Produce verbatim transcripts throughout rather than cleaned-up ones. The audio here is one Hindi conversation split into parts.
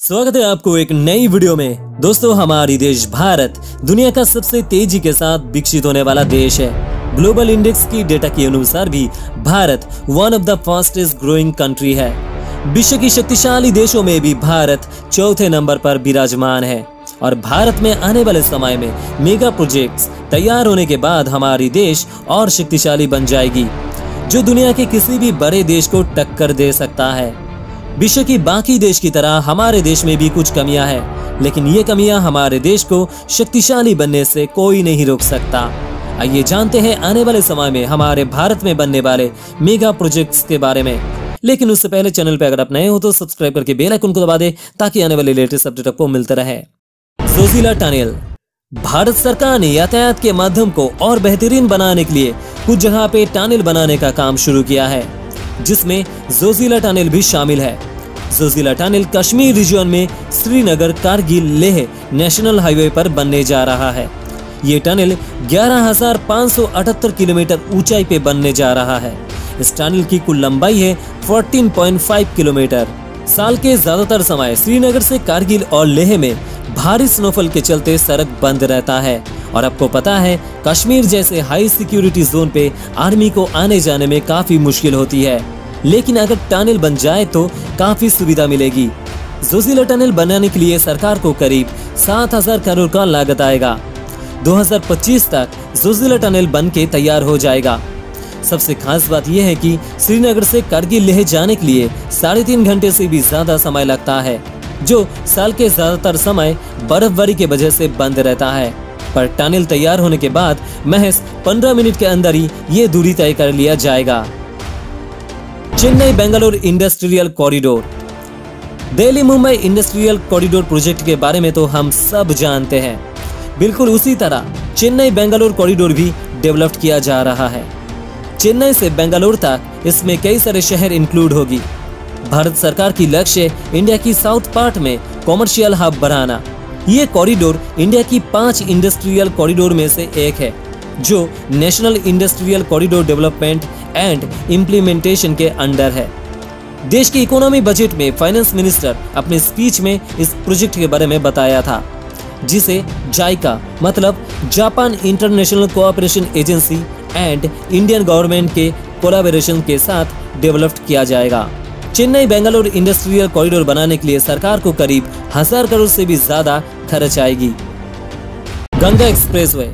स्वागत है आपको एक नई वीडियो में। दोस्तों, हमारी देश भारत दुनिया का सबसे तेजी के साथ विकसित होने वाला देश है। ग्लोबल इंडेक्स की डेटा के अनुसार भी Bharat one of the fastest growing country है। विश्व की शक्तिशाली देशों में भी भारत चौथे नंबर पर विराजमान है और भारत में आने वाले समय में मेगा प्रोजेक्ट्स तैयार होने के बाद हमारी देश और शक्तिशाली बन जाएगी, जो दुनिया के किसी भी बड़े देश को टक्कर दे सकता है। विश्व की बाकी देश की तरह हमारे देश में भी कुछ कमियां हैं, लेकिन ये कमियां हमारे देश को शक्तिशाली बनने से कोई नहीं रोक सकता। आइए जानते हैं आने वाले समय में हमारे भारत में बनने वाले मेगा प्रोजेक्ट्स के बारे में। लेकिन उससे पहले चैनल पे अगर आप नए हो तो सब्सक्राइब करके बेल आइकन को दबा दे ताकि आने वाले लेटेस्ट अपडेट आपको मिलते रहे। जोजिला टनल। भारत सरकार ने यातायात के माध्यम को और बेहतरीन बनाने के लिए कुछ जगह पे टनल बनाने का काम शुरू किया है, जिसमें जोजिला टनल भी शामिल है। जोजिला टनल कश्मीर रीजन में श्रीनगर कारगिल लेह नेशनल हाईवे पर बनने जा रहा है। ये टनल ग्यारह हजार पाँच सौ अठहत्तर किलोमीटर ऊंचाई पे बनने जा रहा है। इस टनल की कुल लंबाई है चौदह पॉइंट पाँच किलोमीटर। साल के ज्यादातर समय श्रीनगर से कारगिल और लेह में भारी स्नोफॉल के चलते सड़क बंद रहता है और आपको पता है कश्मीर जैसे हाई सिक्योरिटी जोन पे आर्मी को आने जाने में काफी मुश्किल होती है, लेकिन अगर टनल बन जाए तो काफी सुविधा मिलेगी। जोजिला टनल बनाने के लिए सरकार को करीब सात हजार करोड़ का लागत आएगा। दो हजार पच्चीस तक जोजिला टनल बन के तैयार हो जाएगा। सबसे खास बात यह है कि श्रीनगर से कारगिल लेह जाने के लिए साढ़े तीन घंटे से भी ज्यादा समय लगता है, जो साल के ज्यादातर समय बर्फबारी के वजह से बंद रहता है। पर टनल तैयार होने के बाद महज पंद्रह मिनट के अंदर ही ये दूरी तय कर लिया जाएगा। Chennai Bengaluru industrial corridor. Delhi Mumbai industrial corridor project के बारे में तो हम सब जानते हैं। बिल्कुल उसी तरह चेन्नई बेंगलुरु कॉरिडोर भी डेवलप किया जा रहा है। चेन्नई से बेंगलुरु तक इसमें कई सारे शहर इंक्लूड होगी। भारत सरकार की लक्ष्य इंडिया की साउथ पार्ट में कॉमर्शियल हब बनाना। ये कॉरिडोर इंडिया की पांच इंडस्ट्रियल कॉरिडोर में से एक है, जो national industrial corridor development and implementation के अंडर है। देश की इकोनॉमी बजट में फाइनेंस मिनिस्टर अपने स्पीच में इस प्रोजेक्ट के बारे में बताया था, जिसे जाइका मतलब Japan international cooperation agency and Indian government के कोलैबोरेशन के साथ डेवलप किया जाएगा। चेन्नई बेंगलुरु इंडस्ट्रियल कॉरिडोर बनाने के लिए सरकार को करीब हजार करोड़ से भी ज्यादा खर्च आएगी। गंगा एक्सप्रेसवे।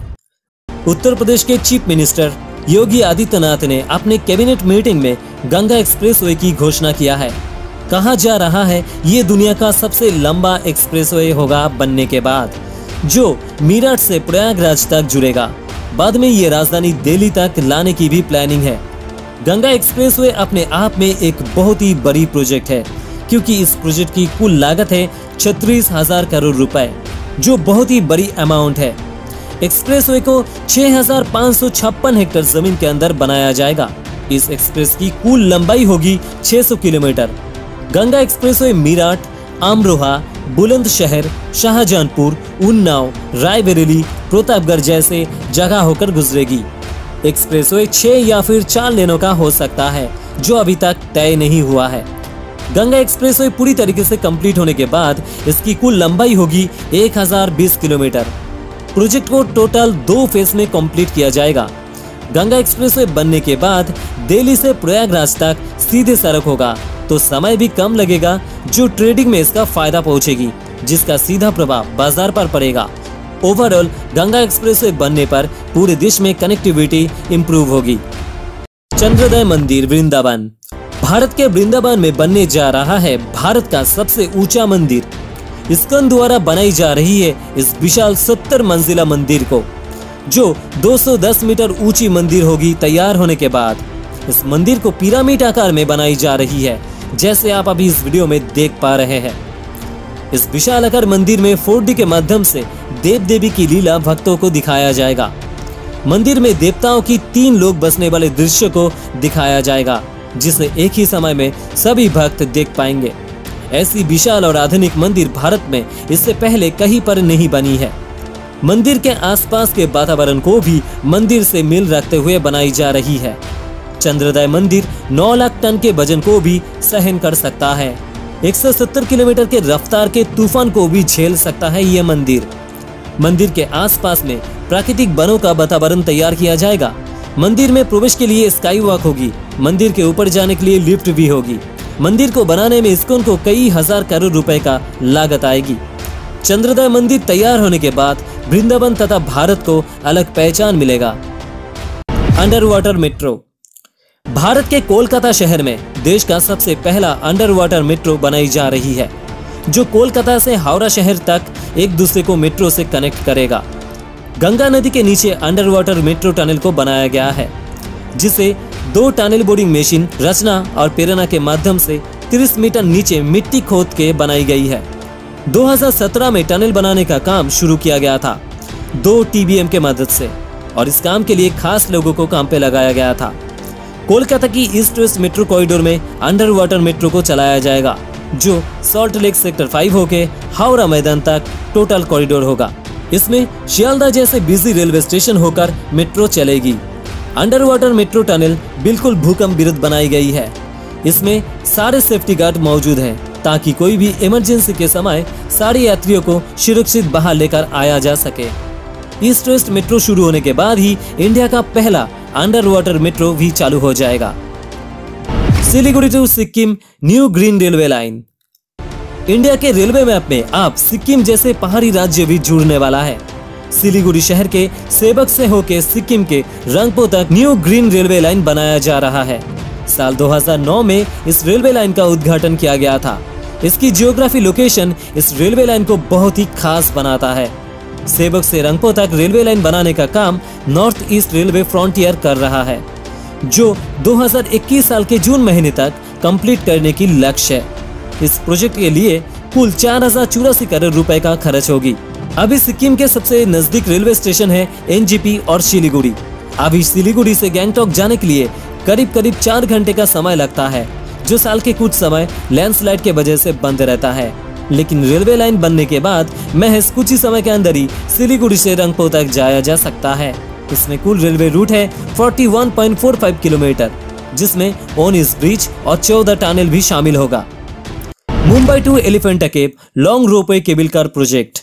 उत्तर प्रदेश के चीफ मिनिस्टर योगी आदित्यनाथ ने अपने कैबिनेट मीटिंग में गंगा एक्सप्रेसवे की घोषणा किया है। कहा जा रहा है ये दुनिया का सबसे लंबा एक्सप्रेसवे होगा बनने के बाद, जो मीरठ से प्रयागराज तक जुड़ेगा। बाद में ये राजधानी दिल्ली तक लाने की भी प्लानिंग है। गंगा एक्सप्रेसवे अपने आप में एक बहुत ही बड़ी प्रोजेक्ट है, क्योंकि इस प्रोजेक्ट की कुल लागत है छत्तीस हजार करोड़ रुपए, जो बहुत ही बड़ी अमाउंट है। एक्सप्रेसवे को छह हजार पाँच सौ छप्पन हेक्टेयर जमीन के अंदर बनाया जाएगा। इस एक्सप्रेस की कुल लंबाई होगी छह सौ किलोमीटर। गंगा एक्सप्रेसवे मीरठ, अमरोहा, बुलंदशहर, शाहजहांपुर, उन्नाव, रायबरेली, प्रतापगढ़ जैसे जगह होकर गुजरेगी। एक्सप्रेसवे छह या फिर चार लेनों का हो सकता है, जो अभी तक तय नहीं हुआ है। गंगा एक्सप्रेसवे पूरी तरीके से कंप्लीट होने के बाद इसकी कुल लंबाई होगी एक हजार बीस किलोमीटर। प्रोजेक्ट को टोटल दो फेज में कंप्लीट किया जाएगा। गंगा एक्सप्रेसवे बनने के बाद दिल्ली से प्रयागराज तक सीधे सड़क होगा, तो समय भी कम लगेगा, जो ट्रेडिंग में इसका फायदा पहुंचेगी, जिसका सीधा प्रभाव बाजार पर पड़ेगा। ओवरऑल गंगा एक्सप्रेसवे बनने पर पूरे देश में कनेक्टिविटी इंप्रूव होगी। चंद्रोदय मंदिर वृंदावन। भारत के वृंदावन में बनने जा रहा है भारत का सबसे ऊंचा मंदिर। इस्कॉन द्वारा बनाई जा रही है इस विशाल सत्तर मंजिला मंदिर को, जो दो सौ दस मीटर ऊंची मंदिर होगी तैयार होने के बाद। इस मंदिर को पिरामिड आकार में बनाई जा रही है, जैसे आप अभी इस वीडियो में देख पा रहे हैं। इस विशाल आकार मंदिर में फोर डी के माध्यम से देव देवी की लीला भक्तों को दिखाया जाएगा। मंदिर में देवताओं की तीन लोग बसने वाले दृश्य को दिखाया जाएगा, जिसे एक ही समय में सभी भक्त देख पाएंगे। ऐसी विशाल और आधुनिक मंदिर भारत में इससे पहले कहीं पर नहीं बनी है। मंदिर के आसपास के वातावरण को भी मंदिर से मिल रखते हुए बनाई जा रही है। चंद्रोदय मंदिर नौ लाख टन के वजन को भी सहन कर सकता है। एक सौ सत्तर किलोमीटर के रफ्तार के तूफान को भी झेल सकता है ये मंदिर। मंदिर के आसपास में प्राकृतिक वनों का वातावरण तैयार किया जाएगा। मंदिर में प्रवेश के लिए स्काई वॉक होगी। मंदिर के ऊपर जाने के लिए लिफ्ट भी होगी। मंदिर को बनाने में इस्कॉन को कई हजार करोड़ रुपए का लागत आएगी। चंद्रोदय मंदिर तैयार होने के बाद वृंदावन तथा भारत को अलग पहचान मिलेगा। Under water metro. भारत के कोलकाता शहर में देश का सबसे पहला अंडर वाटर मेट्रो बनाई जा रही है, जो कोलकाता से हावड़ा शहर तक एक दूसरे को मेट्रो से कनेक्ट करेगा। गंगा नदी के नीचे अंडर वाटर मेट्रो टनल को बनाया गया है, जिसे दो टनल बोरिंग मशीन रचना और प्रेरणा के माध्यम से तीस मीटर नीचे मिट्टी खोद के बनाई गई है। दो हज़ार सत्रह में टनल बनाने का काम शुरू किया गया था दो टी बी एम के मदद से, और इस काम के लिए खास लोगों को काम पे लगाया गया था। कोलकाता की ईस्ट वेस्ट मेट्रो कॉरिडोर में अंडर वाटर मेट्रो को चलाया जाएगा, जो सॉल्ट लेक सेक्टर फाइव होके हावड़ा मैदान तक टोटल कॉरिडोर होगा। इसमें शियालदह जैसे बिजी रेलवे स्टेशन होकर मेट्रो चलेगी। अंडर वाटर मेट्रो टनल बिल्कुल भूकंप विरुद्ध बनाई गई है। इसमें सारे सेफ्टी गार्ड मौजूद हैं, ताकि कोई भी इमरजेंसी के समय सारे यात्रियों को सुरक्षित बाहर लेकर आया जा सके। ईस्ट वेस्ट मेट्रो शुरू होने के बाद ही इंडिया का पहला अंडर वाटर मेट्रो भी चालू हो जाएगा। Siliguri to Sikkim new green railway line. India के रेलवे मैप में अब सिक्किम जैसे पहाड़ी राज्य भी जुड़ने वाला है। सिलीगुड़ी शहर के सेबक से होकर सिक्किम के रंगपो तक न्यू ग्रीन रेलवे लाइन बनाया जा रहा है। साल दो हज़ार नौ में इस रेलवे लाइन का उद्घाटन किया गया था। इसकी जियोग्राफी लोकेशन इस रेलवे लाइन को बहुत ही खास बनाता है। सेबक से रंगपो तक रेलवे लाइन बनाने का काम नॉर्थ ईस्ट रेलवे फ्रंटियर कर रहा है, जो दो हज़ार इक्कीस साल के जून महीने तक कंप्लीट करने की लक्ष्य है। इस प्रोजेक्ट के लिए कुल चार हजार चौरासी करोड़ रुपए का खर्च होगी। अभी सिक्किम के सबसे नजदीक रेलवे स्टेशन है एन जी पी और सिलीगुड़ी। अभी सिलीगुड़ी से गैंगटॉक जाने के लिए करीब करीब चार घंटे का समय लगता है, जो साल के कुछ समय लैंडस्लाइड के वजह से बंद रहता है। लेकिन रेलवे लाइन बनने के बाद महज कुछ ही समय के अंदर ही सिलीगुड़ी से रंगपो तक जाया जा सकता है। इसमें कुल रेलवे रूट है इकतालीस पॉइंट चार पाँच किलोमीटर, जिसमें ओनिस ब्रिज और चौदह टनल भी शामिल होगा। Mumbai to Elephanta cave long ropeway cable car project.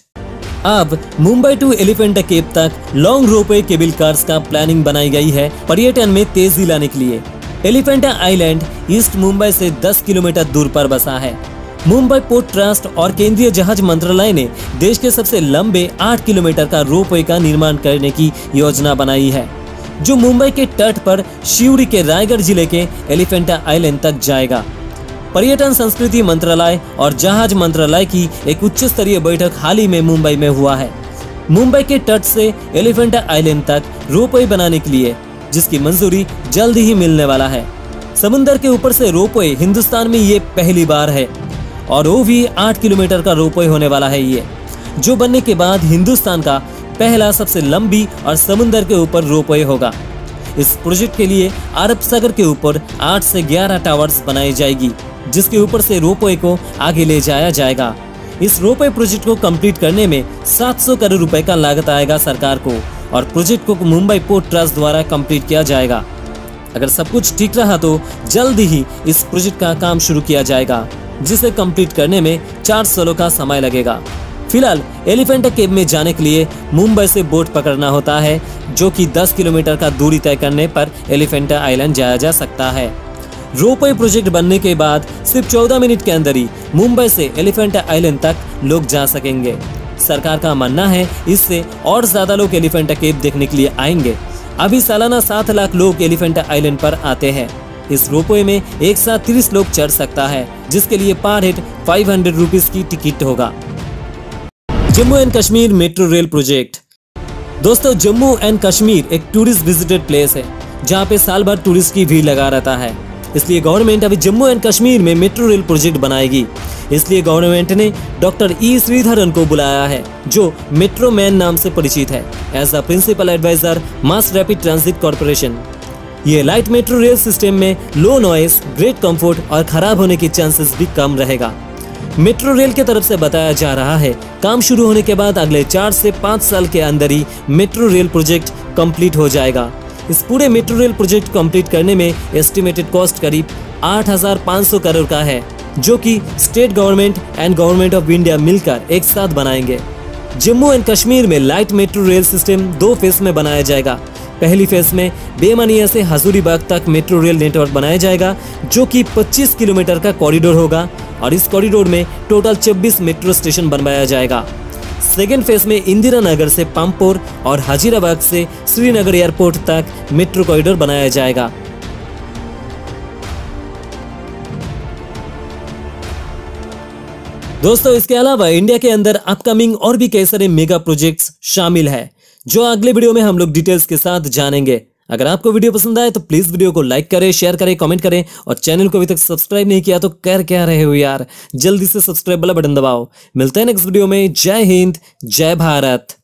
अब मुंबई टू एलिफेंटा केव तक लॉन्ग रोपवे केबल कार्स का प्लानिंग बनाई गई है पर्यटन में तेजी लाने के लिए। एलिफेंटा आइलैंड ईस्ट मुंबई से दस किलोमीटर दूर पर बसा है। मुंबई पोर्ट ट्रस्ट और केंद्रीय जहाज मंत्रालय ने देश के सबसे लंबे आठ किलोमीटर का रोपवे का निर्माण करने की योजना बनाई है, जो मुंबई के तट पर शिवड़ी के रायगढ़ जिले के एलिफेंटा आइलैंड तक जाएगा। पर्यटन संस्कृति मंत्रालय और जहाज मंत्रालय की एक उच्च स्तरीय बैठक हाल ही में मुंबई में हुआ है। मुंबई के तट से एलिफेंटा आइलैंड तक रोपवे बनाने के लिए, जिसकी मंजूरी जल्द ही मिलने वाला है। समुद्र के ऊपर से रोपवे हिंदुस्तान में ये पहली बार है, और वो भी आठ किलोमीटर का रोपवे होने वाला है ये, जो बनने के बाद हिंदुस्तान का पहला सबसे लंबी और समुद्र के ऊपर रोपवे होगा। इस प्रोजेक्ट के लिए अरब सागर के ऊपर आठ से ग्यारह टावर्स बनाई जाएगी, जिसके ऊपर से रोपवे को आगे ले जाया जाएगा। इस रोपवे प्रोजेक्ट को कंप्लीट करने में सात सौ करोड़ रुपए का लागत आएगा सरकार को, और प्रोजेक्ट को मुंबई पोर्ट ट्रस्ट द्वारा कंप्लीट किया जाएगा। अगर सब कुछ ठीक रहा तो जल्द ही इस प्रोजेक्ट का काम शुरू किया जाएगा, जिसे कंप्लीट करने में चार सालों का समय लगेगा। फिलहाल एलिफेंटा केव में जाने के लिए मुंबई से बोट पकड़ना होता है, जो कि दस किलोमीटर का दूरी तय करने पर एलिफेंटा आइलैंड जाया जा सकता है। रोपवे प्रोजेक्ट बनने के बाद सिर्फ चौदह मिनट के अंदर ही मुंबई से एलिफेंटा आइलैंड तक लोग जा सकेंगे। सरकार का मानना है इससे और ज्यादा लोग एलिफेंटा केव देखने के लिए आएंगे। अभी सालाना सात लाख लोग एलिफेंटा आइलैंड पर आते हैं। इस रोपवे में एक साथ तीस लोग चढ़ सकता है, जिसके लिए पर हेड पाँच सौ रुपीस की टिकट होगा। Jammu and Kashmir metro rail project. दोस्तों, जम्मू एंड कश्मीर एक टूरिस्ट विजिटेड प्लेस है, जहाँ पे साल भर टूरिस्ट की भीड़ लगा रहता है। इसलिए गवर्नमेंट अभी जम्मू एंड कश्मीर में मेट्रो रेल प्रोजेक्ट बनाएगी। इसलिए गवर्नमेंट ने डॉक्टर ई श्रीधरन को बुलाया है, जो मेट्रो मैन नाम से परिचित है, as a principal adviser mass rapid transit corporation. ये लाइट मेट्रो रेल सिस्टम में लो नॉइस, ग्रेट कंफर्ट और खराब होने के चांसेस भी कम रहेगा। मेट्रो रेल की तरफ से बताया जा रहा है, काम शुरू होने के बाद अगले चार से पाँच साल के अंदर ही मेट्रो रेल प्रोजेक्ट कंप्लीट हो जाएगा। इस पूरे मेट्रो रेल प्रोजेक्ट कंप्लीट करने में एस्टिमेटेड कॉस्ट करीब आठ हजार पाँच सौ करोड़ का है, जो कि state government and government of India मिलकर एक साथ बनाएंगे। जम्मू एंड कश्मीर में लाइट मेट्रो रेल सिस्टम दो फेज में बनाया जाएगा। पहली फेज में बेमनिया से हजूरीबाग तक मेट्रो रेल नेटवर्क बनाया जाएगा, जो कि पच्चीस किलोमीटर का कॉरिडोर होगा और इस कॉरिडोर में टोटल छब्बीस मेट्रो स्टेशन बनवाया जाएगा। सेकेंड फेज में इंदिरा नगर से पामपोर और हजीराबाग से श्रीनगर एयरपोर्ट तक मेट्रो कॉरिडोर बनाया जाएगा। दोस्तों, इसके अलावा इंडिया के अंदर अपकमिंग और भी कई सारे मेगा प्रोजेक्ट्स शामिल है, जो अगले वीडियो में हम लोग डिटेल्स के साथ जानेंगे। अगर आपको वीडियो पसंद आए तो प्लीज वीडियो को लाइक करें, शेयर करें, कमेंट करें और चैनल को अभी तक सब्सक्राइब नहीं किया तो कर क्या रहे हो यार, जल्दी से सब्सक्राइब वाला बटन दबाओ। मिलते हैं नेक्स्ट वीडियो में। जय हिंद, जय भारत।